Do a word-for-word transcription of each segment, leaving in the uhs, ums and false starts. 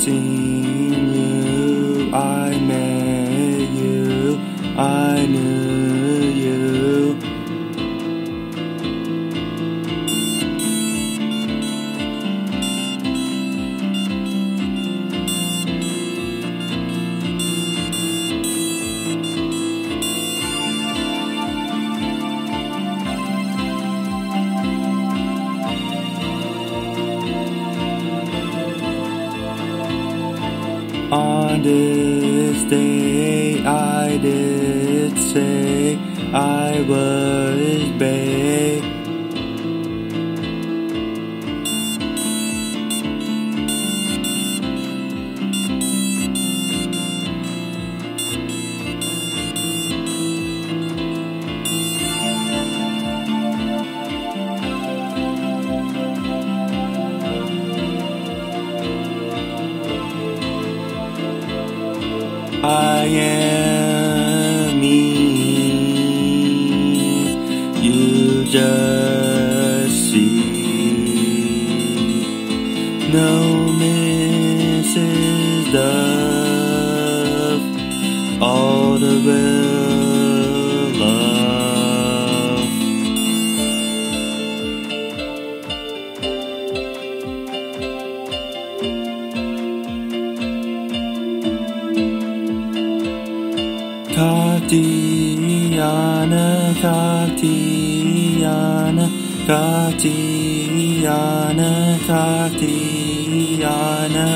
seen you, I met you, I knew you. On this day I did say I was babe. I am me, you just see. No Missus Dove, all the real love. Tatiana, Tatiana, Tatiana, Tatiana.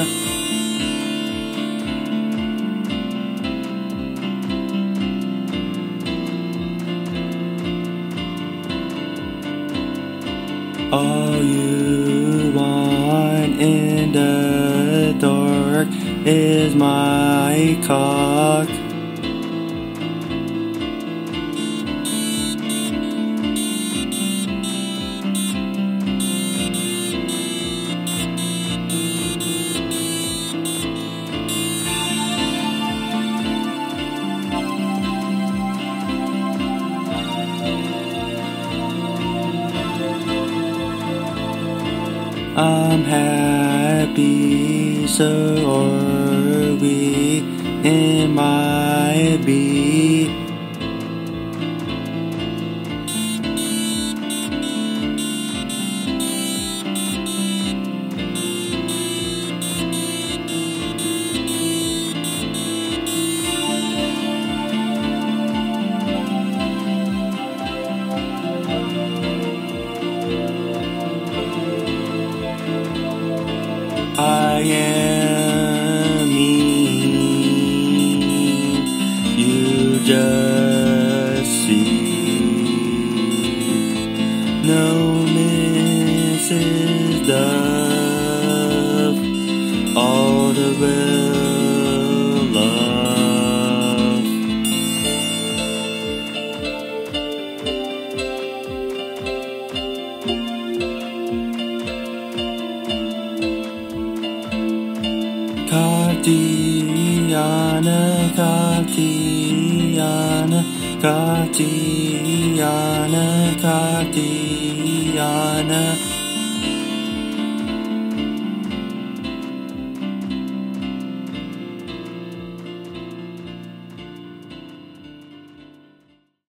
All you want in the dark is my cock. I'm happy, so are we in my beat. I am me, you just see. No Missus Dove, all the real love. Tatiana, Tatiana, Tatiana, Tatiana.